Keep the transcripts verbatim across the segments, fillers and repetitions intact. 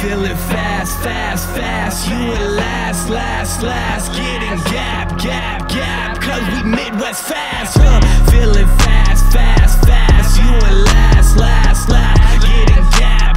feeling fast, fast, fast. You and last, last, last. Getting gap, gap, gap. Cause we Midwest fast, huh? Feeling fast, fast, fast. You and last, last, last. Getting gap.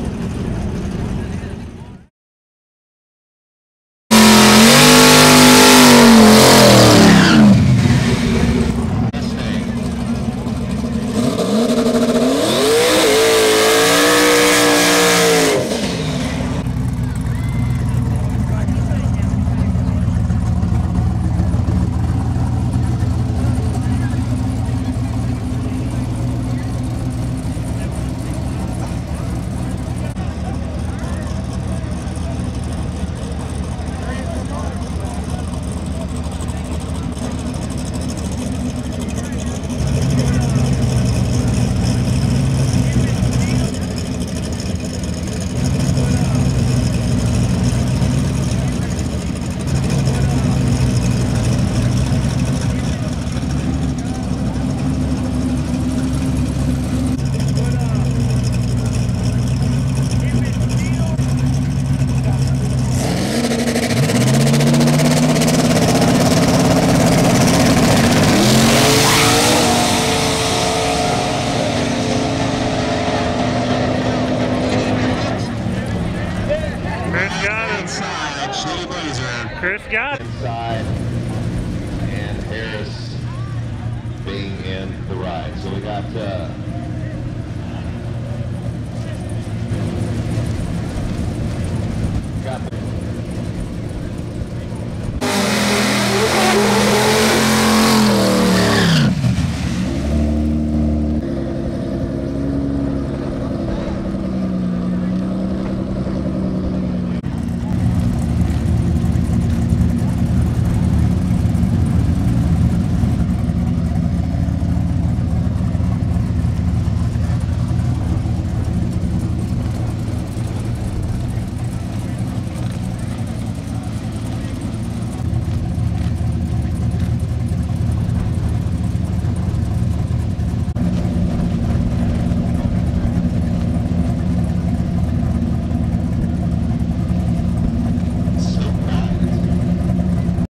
Chris got it. Inside, and Harris being in the ride. So we got uh,